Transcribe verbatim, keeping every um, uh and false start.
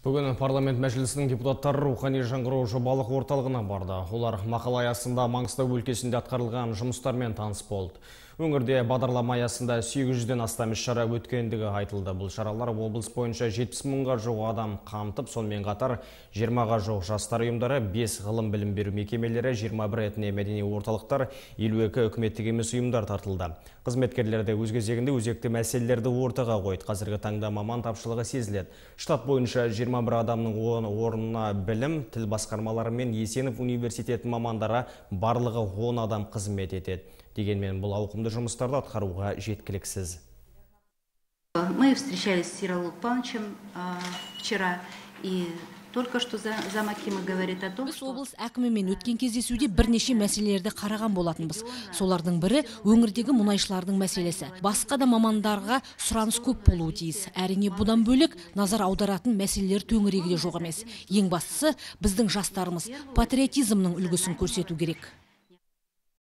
Бүгін парламент мәжілісінің депутаттары рухани жаңғыру жобалық орталығына барды. Олар мақала аясында Маңғыстау өлкесінде атқарылған жұмыстармен таныс болды. Өңірде бағдарлама аясында сегіз жүзден астам іс-шара өткендігі айтылды. Бұл шаралар облыс бойынша жетпіс мыңға жуық адам қамтып, сонымен қатар жиырмаға жуық жастар ұйымдары, бес ғылым білім беру мекемелері, жиырма бір этно мәдени орталықтар, елу екі үкіметтік емес ұйымдар тартылды. Қызметкерлерді өз кезегінде өзекті мәселелерді ортаға қойды. Қазіргі таңда маман тапшылығы сезіледі. Штат бойынша жиырма бір адамның орнына білім, тіл басқармалары мен Есенов университеті мамандары барлығы он адам қызмет етеді. Дегенмен бұл ауқымды жұмыстарды атқаруға жеткіліксіз. Мы встречались с Ералу Павловичем вчера, и только что зам акима говорит о том, біз облыс әкімімен өткен кездесуде бірнеше мәселелерді қараған болатынбыз. Солардың бірі өңірдегі мұнайшылардың мәселесі. Басқа да мамандарға сұраныс көп болуы тиіс. Әрине бұдан бөлек назар аударатын мәселелер төңірегі де жоқ емес. Ең бастысы біздің жастарымыз патриотизмнің үлгісін көрсету керек.